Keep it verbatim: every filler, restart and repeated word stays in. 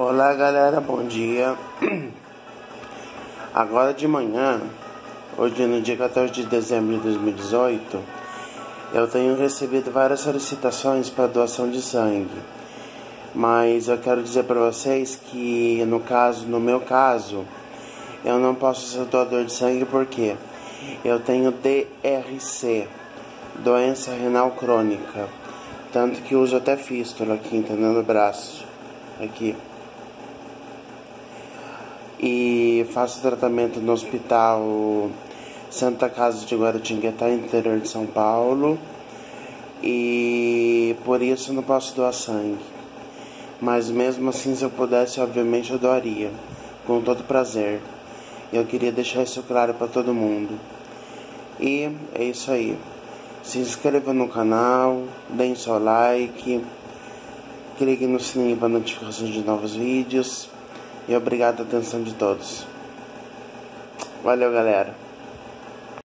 Olá galera, bom dia. Agora de manhã, hoje no dia quatorze de dezembro de dois mil e dezoito, eu tenho recebido várias solicitações para doação de sangue. Mas eu quero dizer para vocês que no caso, no meu caso, eu não posso ser doador de sangue porque eu tenho D R C, doença renal crônica. Tanto que uso até fístula aqui, entendeu? No braço. Aqui. E faço tratamento no hospital Santa Casa de Guaratinguetá, interior de São Paulo. E por isso não posso doar sangue. Mas mesmo assim, se eu pudesse, obviamente eu doaria. Com todo prazer. Eu queria deixar isso claro para todo mundo. E é isso aí. Se inscreva no canal, deem seu like, clique no sininho para notificações de novos vídeos. E obrigado a atenção de todos. Valeu, galera.